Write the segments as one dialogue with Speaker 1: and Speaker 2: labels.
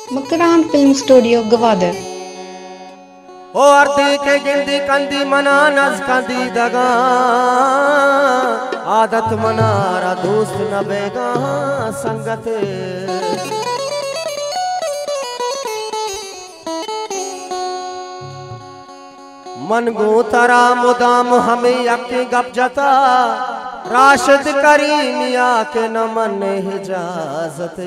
Speaker 1: Makran film studio Gwadar.
Speaker 2: ओ अर्दी के गिंदी कंदी मना नज कंदी दगा आदत मनारा दोस्त न बेगा संगत मन गो तरा मुदाम हमें यकी गप जता राशिद करीमिया के न मन हिजाजत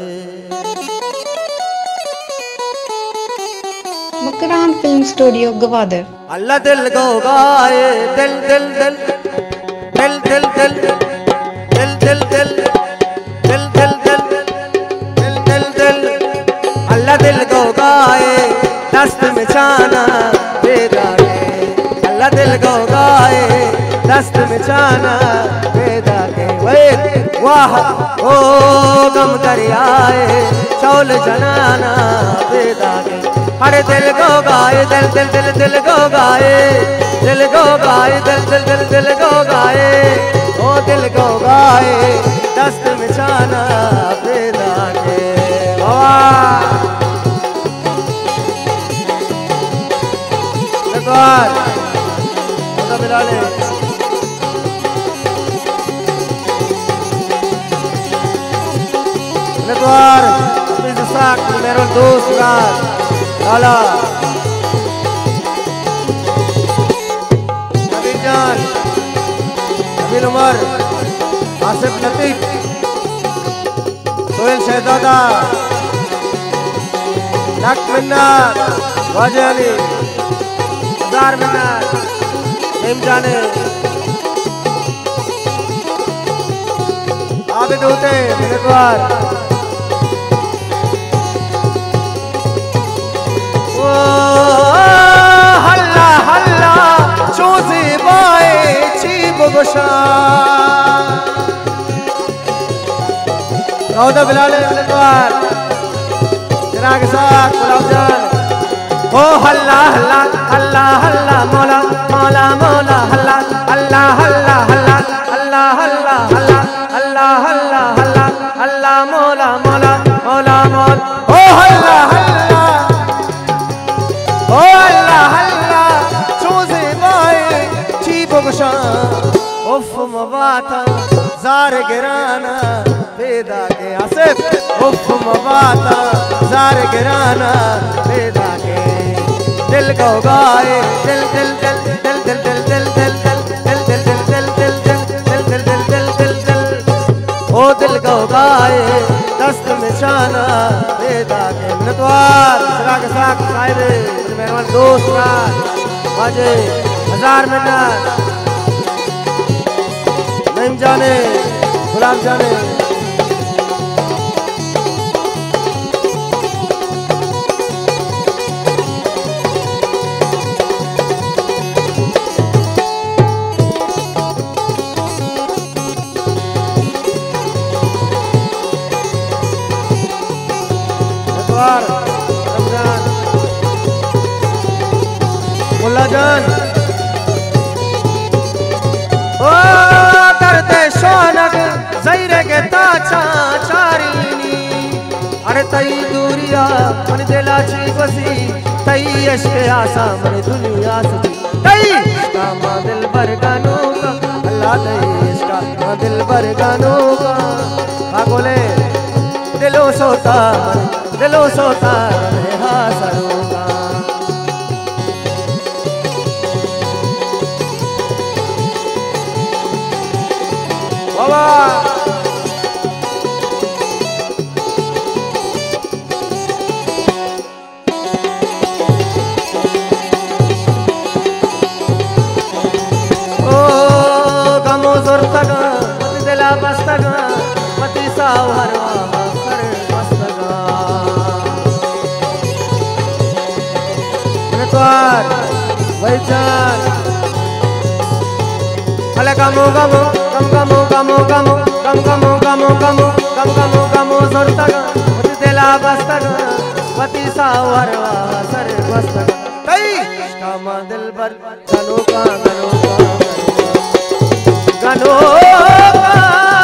Speaker 1: मकरान फिल्म स्टूडियो गवादर।
Speaker 2: अल्लाह दिल गो गाए दिल दिल दिल दिल दिल दिल दिल दिल दिल दिल दिल दिल दिल दिल अल्लाह दिल गो गाए दस्त में चाना बेदागे अल्लाह दिल गो गाए दस्त में चाना बेदागे वाह ओ गम दरियाए चौल जनाना बेदागे हरे दिल गो गाए दिल दिल दिल दिल गो गाए दिल गो गाए दिल दिल दिल दिल गो गाए ओ दिल गो गाए दस्त में चाना बेदा के बिलाले मेरे दोस्त आला नबी जान नबील उमर आसिफ लतीफ सोहेल शहजादा नक मिन्नत वाजे अली हजार मिन्नत नेम जाने आबिद होते मेरे द्वार हल्ला हल्ला चोज़े बाए चीब गुशा रौदा बिलाले द्वार जना के साथ गुलाब जान ओ हल्ला हल्ला हल्ला हल्ला मौला मौला मौला हल्ला हल्ला हल्ला हल्ला हल्ला हल्ला हल्ला हल्ला हल्ला हल्ला हल्ला मौला मौला मौला मौला ओ हल्ला हल्ला ओ अल्लाह अल्लाह चोज़े बाए चीब गुशा उफ मवाता जार गिराना बेदा के आसिफ उफ मवाता जार गिराना बेदा के दिल गो गाए दिल दिल दिल दिल दिल दिल दिल दिल दिल दिल दिल दिल दिल दिल दिल दिल दिल दिल दिल ओ दिल गो गाए दस्त में शाना बेदा के मिनतवार सरा के साथ साहिब मेहरबान दोस्त वाजे हजार मिन्नत नईम जाने गुलाब जाने मुल्ला जान ओ करते शौनक ज़हीरे के ताचा चारीनी अरे तई दूरिया मन दिलाची बसी तई अश्के आसा मन दुनिया से तई इसका मां दिल भर गानों का अल्लाह तई इसका मां दिल भर गानों का बोले दिलो सोता हासरों का बाबा ओ गमो जोर तगा मत दिला बस्तगा मती सावरवा सर बस्तगा मिनतवार वैजान अले गमो गमो गम गमो गमो गम गमो गमो गमो गम गमो गमो जोर तगा मत दिला बस्तगा मती सावरवा सर बस्तगा कई इसका मां दिल भर गनो का गनो का गनो का